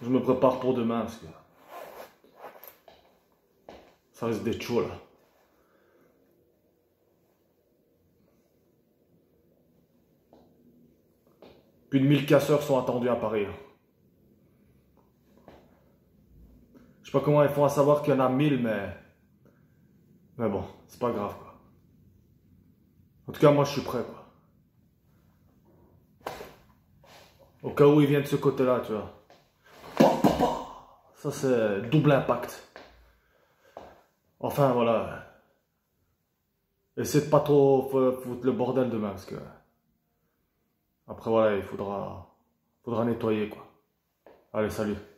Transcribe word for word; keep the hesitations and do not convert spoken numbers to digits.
Je me prépare pour demain parce que ça risque d'être chaud là. Plus de mille casseurs sont attendus à Paris. Je sais pas comment ils font à savoir qu'il y en a mille, mais... Mais bon, c'est pas grave quoi. En tout cas, moi je suis prêt quoi. Au cas où ils viennent de ce côté-là, tu vois. Ça c'est double impact. Enfin voilà. Essayez de pas trop foutre le bordel demain parce que... Après voilà, il faudra... Faudra nettoyer quoi. Allez, salut.